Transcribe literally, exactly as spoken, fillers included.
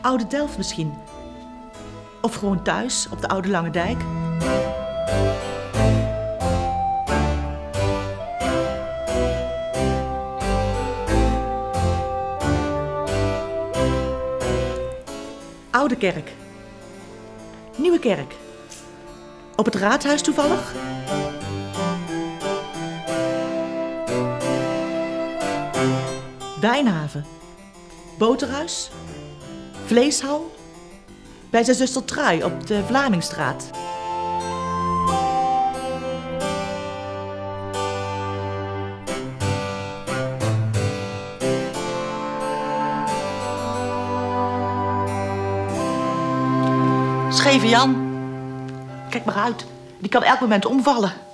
Oude Delft misschien. Of gewoon thuis, op de Oude Lange Dijk. Oude Kerk. Nieuwe Kerk. Op het raadhuis toevallig? Wijnhaven. Boterhuis. Vleeshal. Bij zijn zuster Trui op de Vlamingstraat. Scheve Jan. Kijk maar uit. Die kan elk moment omvallen.